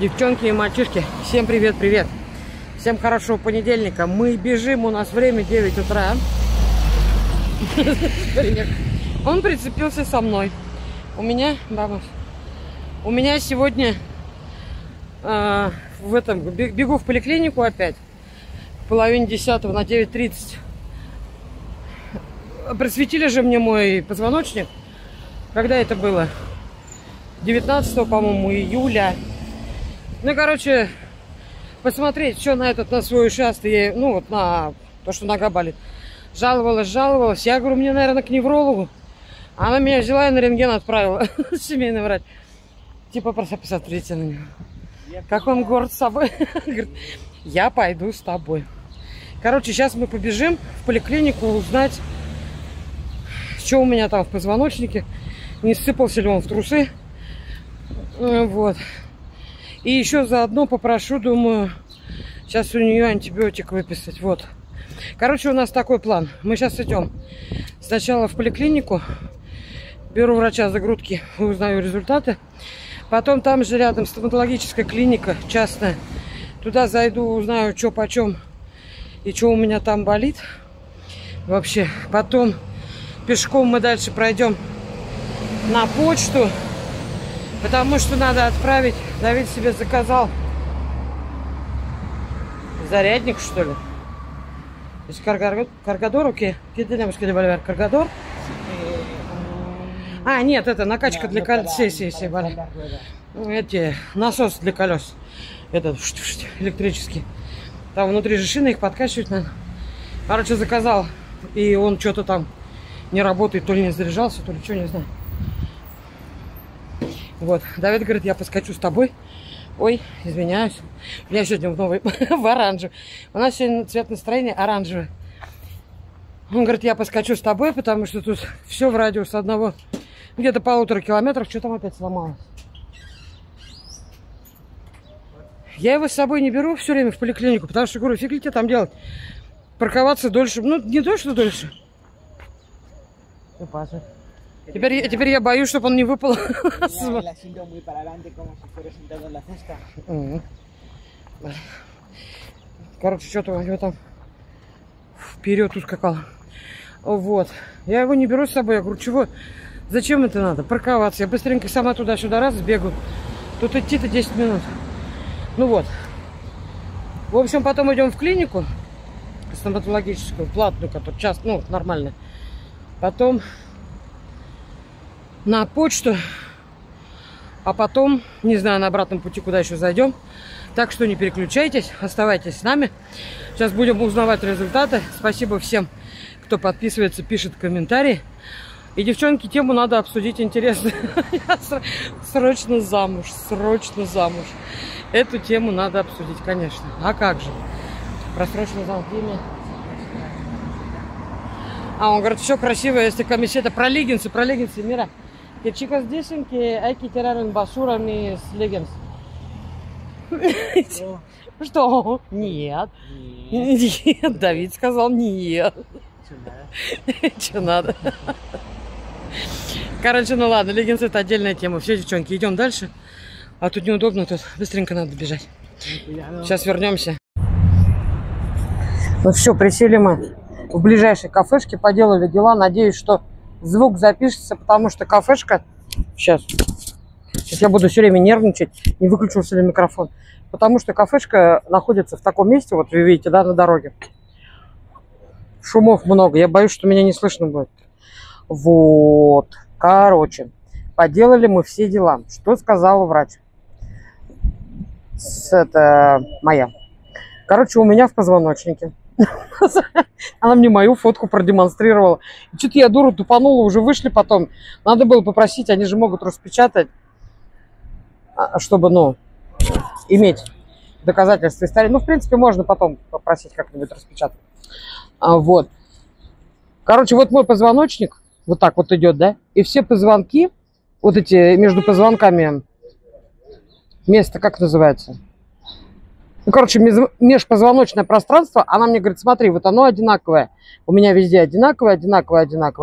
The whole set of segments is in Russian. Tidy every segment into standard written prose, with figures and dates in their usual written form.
Девчонки и мальчишки, всем привет-привет. Всем хорошего понедельника. Мы бежим, у нас время 9 утра. Он прицепился со мной. У меня сегодня бегу в поликлинику опять. В половине 10 на 9:30. Просветили же мне мой позвоночник. Когда это было? 19, по-моему, июля. Ну, короче, посмотреть, что на свой ушастый, на то, что нога болит. Жаловалась. Я говорю, мне, наверное, к неврологу. Она меня взяла и на рентген отправила. Семейный врач. Типа, просто посмотрите на него. Как он горд собой. Говорит, я пойду с тобой. Короче, сейчас мы побежим в поликлинику узнать, что у меня там в позвоночнике. Не сыпался ли он в трусы. Вот. И еще заодно попрошу, думаю, сейчас у нее антибиотик выписать. Вот. Короче, у нас такой план. Мы сейчас идем сначала в поликлинику, беру врача за грудки, узнаю результаты. Потом там же рядом стоматологическая клиника частная. Туда зайду, узнаю, что почем и что у меня там болит. Вообще. Потом пешком мы дальше пройдем на почту. Потому что надо отправить. Давид себе заказал зарядник, что ли. Из Каргадор, окей. Каргадор. А, нет, это накачка для колес. Эти насос для колес. Этот электрический. Там внутри же шины, их подкачивать надо. Короче, заказал. И он что-то там не работает, то ли не заряжался, то ли что, не знаю. Вот, Давид говорит, я поскочу с тобой. Ой, извиняюсь. Я сегодня в новый, в оранжевый. У нас сегодня цвет настроения оранжевый. Он говорит, я поскочу с тобой, потому что тут все в радиус одного, где-то 1,5 километров. Что там опять сломалось? Я его с собой не беру все время в поликлинику, потому что, говорю, фиг ли тебе там делать? Парковаться дольше. Ну, не то, что дольше. Теперь я боюсь, чтобы он не выпал. Короче, что-то у него там вперед ускакал. Вот. Я его не беру с собой. Я говорю, чего? Зачем это надо? Парковаться. Я быстренько сама туда-сюда раз сбегу. Тут идти-то 10 минут. Ну вот. В общем, потом идем в клинику стоматологическую, платную, которая часто, нормальная. Потом на почту, а потом, не знаю, на обратном пути куда еще зайдем. Так что не переключайтесь, оставайтесь с нами. Сейчас будем узнавать результаты. Спасибо всем, кто подписывается, пишет комментарии. И, девчонки, тему надо обсудить интересно. Я срочно замуж. Эту тему надо обсудить, конечно. А как же? Про срочно замуж. Он говорит, все красиво, если комиссия про леггинсы, мира. Que chicos dicen que hay que tirar en basura mis leggings. Что? Нет. Нет. Давид сказал нет. Что надо? Короче, ну ладно, леггинсы это отдельная тема. Все, девчонки, идем дальше. А тут неудобно, тут быстренько надо бежать. Сейчас вернемся. Ну все, присели мы в ближайшей кафешке, поделали дела. Надеюсь, что звук запишется, потому что кафешка... Сейчас я буду все время нервничать, не выключу все время микрофон. Потому что кафешка находится в таком месте, вот вы видите, да, на дороге. Шумов много, я боюсь, что меня не слышно будет. Вот, короче, поделали мы все дела. Что сказала врач? Это моя. Короче, у меня в позвоночнике. Она мне мою фотку продемонстрировала. Что-то я, дура, тупанула, уже вышли потом. Надо было попросить, они же могут распечатать, чтобы, иметь доказательства истории. В принципе, можно потом попросить как-нибудь распечатать. Вот. Короче, вот мой позвоночник, вот так вот идет, да? И все позвонки, вот эти между позвонками, место, как называется? Короче, межпозвоночное пространство, она мне говорит, смотри, вот оно одинаковое. У меня везде одинаковое.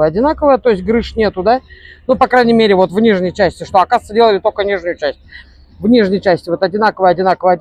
То есть грыж нету, да? По крайней мере, вот в нижней части, что, оказывается, делали только нижнюю часть. в нижней части вот одинаково.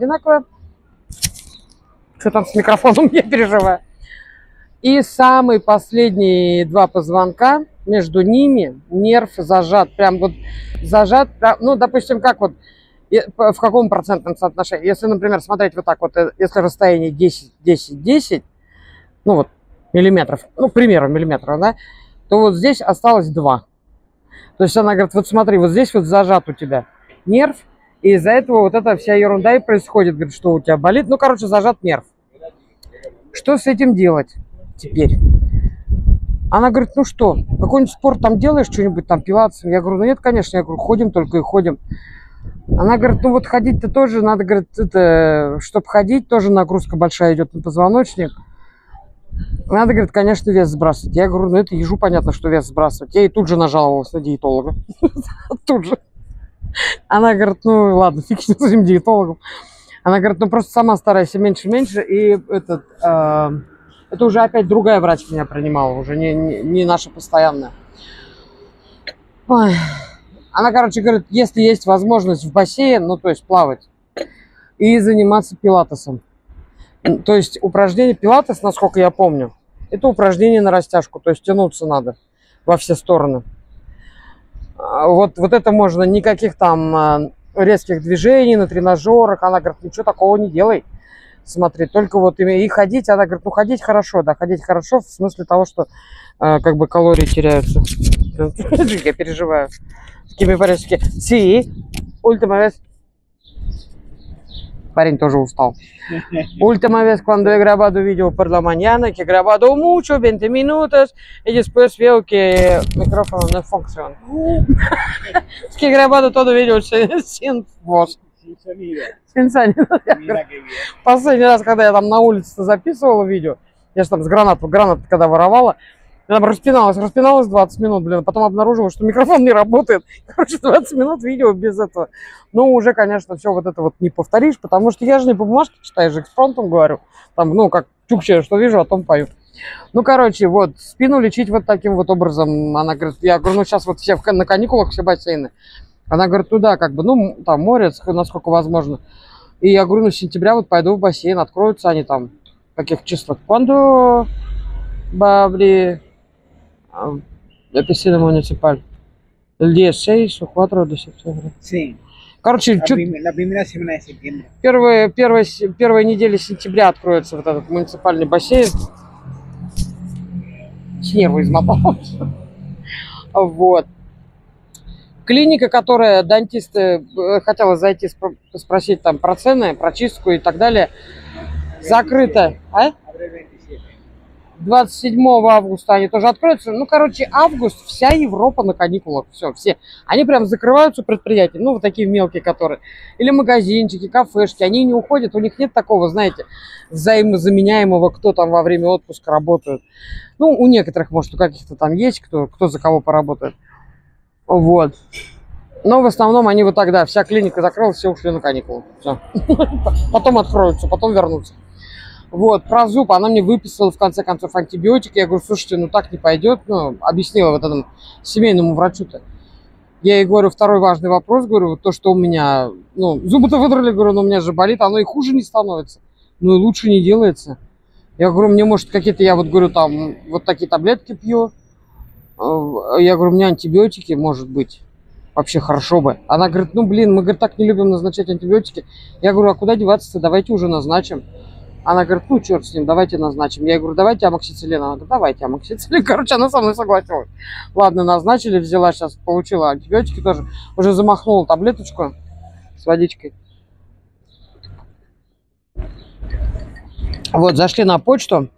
Что там с микрофоном, я переживаю. И самые последние два позвонка, между ними нерв зажат. Прям вот зажат. Ну, допустим, как вот, в каком процентном соотношении. Если, например, смотреть вот так вот, если расстояние 10, ну вот, миллиметров, ну, к примеру, миллиметров, да, то вот здесь осталось 2. То есть она говорит, вот смотри, вот здесь вот зажат у тебя нерв, и из-за этого вот эта вся ерунда и происходит, говорит, что у тебя болит. Ну, короче, зажат нерв. Что с этим делать теперь? Она говорит, ну что, какой-нибудь спорт там делаешь, что-нибудь там, пилатес? Я говорю, ну нет, конечно, я говорю, ходим только и ходим. Она говорит, ну вот ходить-то тоже надо, говорит, это, чтобы ходить, тоже нагрузка большая идет на позвоночник. Надо, говорит, конечно, вес сбрасывать. Я говорю, ну это ежу понятно, что вес сбрасывать. Я и тут же нажаловалась на диетолога. Тут же. Она говорит, ну ладно, фиг с этим диетологом. Она говорит, ну просто сама старайся меньше. И это уже опять другая врач меня принимала, уже не наша постоянная. Ой. Она, короче, говорит, если есть возможность в бассейн, ну то есть плавать, и заниматься пилатесом. То есть упражнение пилатес, насколько я помню, это упражнение на растяжку, то есть тянуться надо во все стороны. Вот это можно, никаких там резких движений на тренажерах. Она говорит, ничего такого не делай. Смотри, только вот и ходить. Она говорит, ну ходить хорошо, да, ходить хорошо в смысле того, что как бы калории теряются. Я переживаю. Такими порядки. Sí, última vez. Парень тоже устал. Última vez cuando he grabado vídeo por la mañana, que he grabado mucho, 20 minutos, y después veo que el micrófono no funciona. Es que he grabado todo vídeo sin voz. Sin sonido. Последний раз, когда я там на улице записывала видео, я же там с гранат когда воровала, я там распиналась 20 минут, блин, потом обнаружила, что микрофон не работает. Короче, 20 минут видео без этого. Ну, уже, конечно, все вот это вот не повторишь, потому что я же не по бумажке читаю, же экспромтом говорю. Там, ну, как чукче, что вижу, о том пою. Ну, короче, вот, спину лечить вот таким вот образом. Она говорит, я говорю, ну, сейчас вот все на каникулах, все бассейны. Она говорит, ну, да, как бы, ну, там, море, насколько возможно. И я говорю, ну, с сентября вот пойду в бассейн, откроются они там, в каких числах. Quando va la piscina municipal? El 16 o 4 de septiembre. Sí. Короче, La primera semana de septiembre. Первая неделя сентября откроется вот этот муниципальный бассейн. С нервы измотал. Вот. Клиника, которая дантисты хотела зайти спросить там про цены, про чистку и так далее, закрыта. 27 августа они тоже откроются. Ну, короче, август, вся Европа на каникулах. Все. Они прям закрываются, предприятия. Ну, вот такие мелкие, которые. Или магазинчики, кафешки. Они не уходят. У них нет такого, знаете, взаимозаменяемого, кто там во время отпуска работает. Ну, у некоторых, может, у каких-то там есть, кто за кого поработает. Вот. Но в основном они вот тогда, вся клиника закрылась, все ушли на каникулы. Все. Потом откроются, потом вернутся. Вот, про зуб она мне выписала, в конце концов, антибиотики. Я говорю, слушайте, ну так не пойдет. Ну, объяснила вот этому семейному врачу-то. Я ей говорю, второй важный вопрос, говорю, вот то, что у меня, ну, зубы-то выдрали, говорю, но у меня же болит, оно и хуже не становится. Ну, и лучше не делается. Я говорю, мне, может, какие-то, я вот говорю, там, вот такие таблетки пью. Я говорю, у меня антибиотики, может быть, вообще хорошо бы. Она говорит, ну, блин, мы, говорит, так не любим назначать антибиотики. Я говорю, а куда деваться-то, давайте уже назначим. Она говорит, ну, черт с ним, давайте назначим. Я говорю, давайте амоксициллин. Она говорит, давайте амоксициллин. Короче, она со мной согласилась. Ладно, назначили, взяла, сейчас получила антибиотики тоже. Уже замахнула таблеточку с водичкой. Вот, зашли на почту.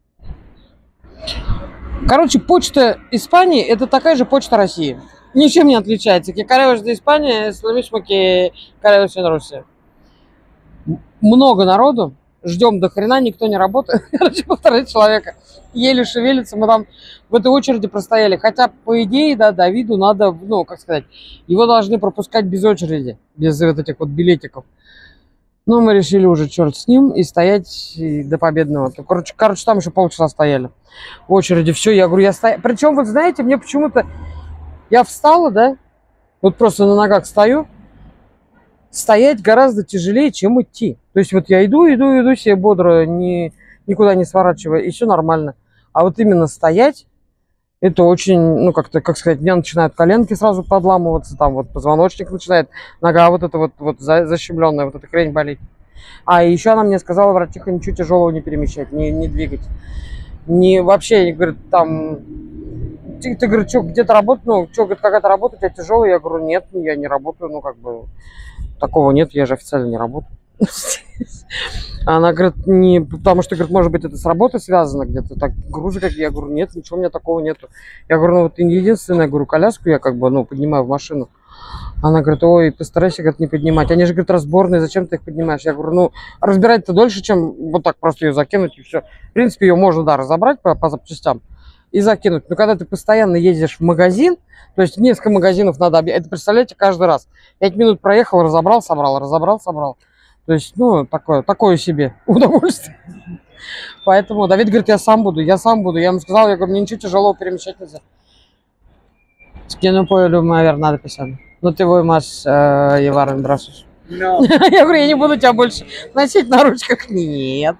Короче, почта Испании – это такая же почта России. Ничем не отличается. Кикаревич de Испания, с mismo que Каревич en Руссия. Много народу. Ждем до хрена, никто не работает. Короче, 1,5 человека. Еле шевелится. Мы там в этой очереди простояли. Хотя, по идее, да, Давиду надо, ну, как сказать, его должны пропускать без очереди. Без вот этих вот билетиков. Но мы решили уже, черт с ним, и стоять до победного. Короче, там еще полчаса стояли. В очереди. Все, я говорю, я стою. Причем, вот знаете, мне почему-то... Я встала, да? Вот просто на ногах стою. стоять гораздо тяжелее, чем идти. То есть вот я иду себе бодро, никуда не сворачивая, и все нормально. А вот именно стоять, это очень, ну, как-то, как сказать, мне начинают коленки сразу подламываться, там вот позвоночник начинает, нога вот эта вот защемленная, вот эта хрень болит. А еще она мне сказала, врачиха, ничего тяжелого не перемещать, не двигать. Вообще, говорит, там, ты говорит, что, где-то работать, ну, что, говорит, какая-то работа у тебя тяжелая? Я говорю, нет, я не работаю, ну, как бы, такого нет, я же официально не работаю. Она говорит, не, потому что, говорит, может быть, это с работой связано где-то, так, грузы какие, я говорю, нет, ничего у меня такого нету. Я говорю, ну, вот единственное, говорю, коляску я, как бы, ну, поднимаю в машину. Она говорит, ой, постарайся, говорит, не поднимать. Они же, говорит, разборные, зачем ты их поднимаешь? Я говорю, ну, разбирать-то дольше, чем вот так просто ее закинуть и все. В принципе, ее можно, да, разобрать по запчастям и закинуть. Но когда ты постоянно ездишь в магазин, то есть несколько магазинов надо объехать, это, представляете, каждый раз. 5 минут проехал, разобрал, собрал, разобрал, собрал. То есть, ну, такое себе удовольствие. Поэтому Давид говорит, я сам буду. Я ему сказал, я говорю, мне ничего тяжелого перемещать нельзя. Скину поелю, наверное, надо писать. Ну ты его más llevar бросишь. No. Я говорю, я не буду тебя больше носить на ручках. Нет.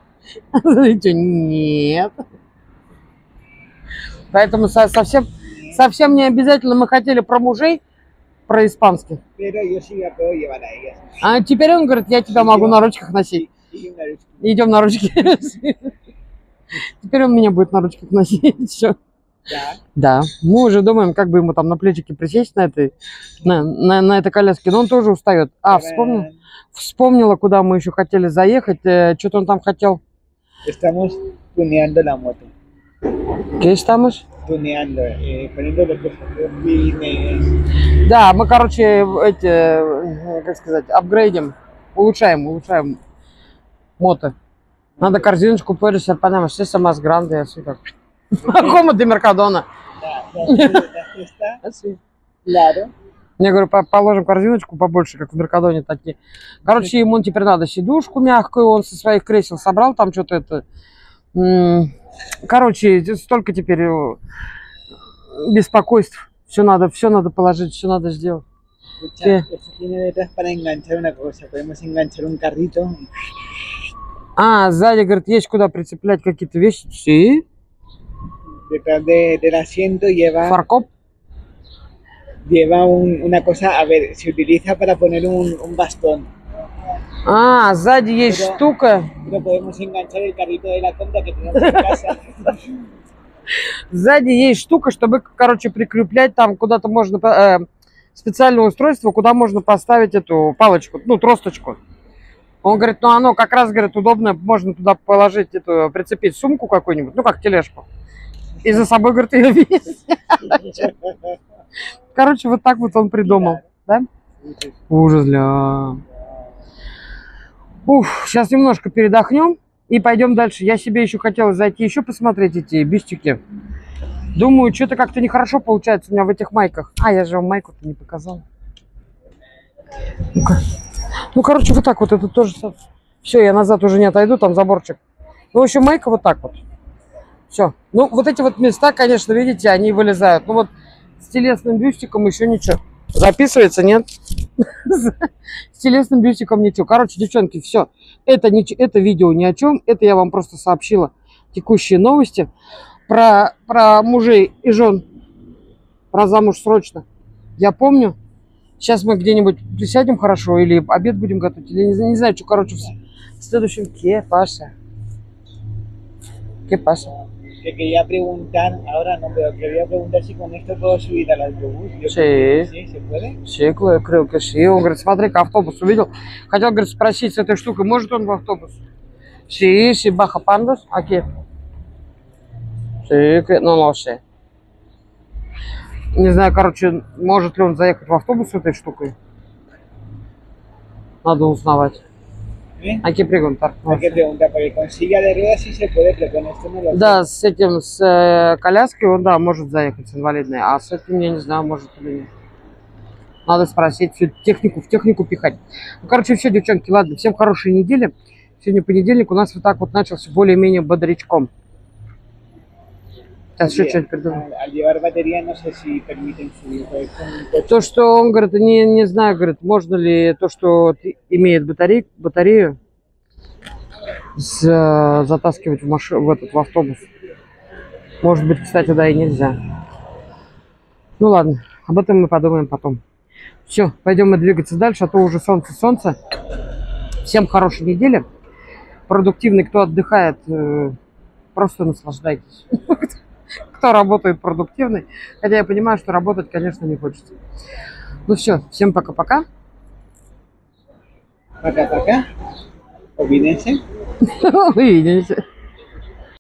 Нет. Поэтому совсем не обязательно мы хотели про мужей, про испанских. Pero yo sí la puedo llevar a ellas. А теперь он говорит, я тебя могу на ручках носить. Идем на ручки. Теперь он меня будет на ручках носить. Все. Да. Мы уже думаем, как бы ему там на плечике присесть на этой коляске. Но он тоже устает. Вспомнила, куда мы еще хотели заехать. Что-то он там хотел. Estamos tuneando la moto. ¿Qué estamos? Tuneando, poniendo los bofines. Да, мы, короче, как сказать, апгрейдим, улучшаем мото. Надо корзиночку puede ser para más más grande, así как. Como de Mercadona. Claro. Я говорю, положим корзиночку побольше, как в Меркадоне такие. Короче, ему теперь надо сидушку мягкую, он со своих кресел собрал, там что-то это... Короче, столько теперь беспокойств. Все надо положить, все надо сделать. Esto tiene detrás para enganchar una cosa. Podemos enganchar un carrito. А, сзади, говорит, есть куда прицеплять какие-то вещи. Sí. Detrás del asiento lleva... Фаркоп. Lleva una cosa, a ver, se utiliza para poner un bastón. А, сзади есть штука. Pero podemos enganchar el carrito de la compra que tenemos en casa. Сзади есть штука, чтобы, короче, прикреплять там куда-то можно специальное устройство, куда можно поставить эту палочку, ну, тросточку. Он говорит, ну, оно как раз, говорит, удобно, можно туда положить прицепить сумку какую-нибудь, ну, как тележку. И за собой, говорит, ее весить. Короче, вот так вот он придумал, да? Ужас, ля. Уф, сейчас немножко передохнем и пойдем дальше. Я себе еще хотела зайти еще посмотреть эти бюстики. Думаю, что-то как-то нехорошо получается у меня в этих майках. А, я же вам майку-то не показал. Ну-ка. Ну, короче, вот так вот, это тоже... Все, я назад уже не отойду, там заборчик. Ну, в общем, майка вот так вот. Все. Ну, вот эти вот места, конечно, видите, они вылезают. Ну, вот с телесным бюстиком еще ничего. Записывается, нет? С телесным бюстиком ничего. Короче, девчонки, все. Это видео ни о чем. Это я вам просто сообщила текущие новости про мужей и жен. Про замуж срочно. Я помню. Сейчас мы где-нибудь присядем хорошо, или обед будем готовить, или не знаю, что, короче, в следующем... ¿Qué pasa? ¿Qué pasa? Que quería preguntar, ahora no, pero quería preguntar si con esto puedo subir al autobús. Sí. Sí, ¿se puede? Sí, creo que sí. Он говорит, смотри-ка, автобус увидел. Хотел, говорит, спросить с этой штукой, может он в автобус? Sí, sí, baja pandas. Aquí. Sí, no lo sé. Не знаю, короче, может ли он заехать в автобус с этой штукой. Надо узнавать. Hay que preguntar. Hay que preguntar, porque con silla de ruedas sí se puede, pero con esto no lo sé. Да, с этим, с коляской он, да, может заехать, с инвалидной. А с этим, я не знаю, может или нет. Надо спросить, всю технику, в технику пихать. Ну, короче, все, девчонки, ладно, всем хорошей недели. Сегодня понедельник, у нас вот так вот начался более-менее бодрячком. Сейчас еще что-нибудь придумаю. Al llevar batería no sé si permiten subir. Pues, con un coche. То, что он говорит, не знаю, говорит, можно ли то, что имеет батарею затаскивать в автобус. Может быть, кстати, да, и нельзя. Ну ладно, об этом мы подумаем потом. Все, пойдем мы двигаться дальше, а то уже солнце. Всем хорошей недели. Продуктивный, кто отдыхает, просто наслаждайтесь. Кто работает продуктивный. Хотя я понимаю, что работать, конечно, не хочется. Ну все, всем пока-пока. Пока-пока. Увидимся. Увидимся.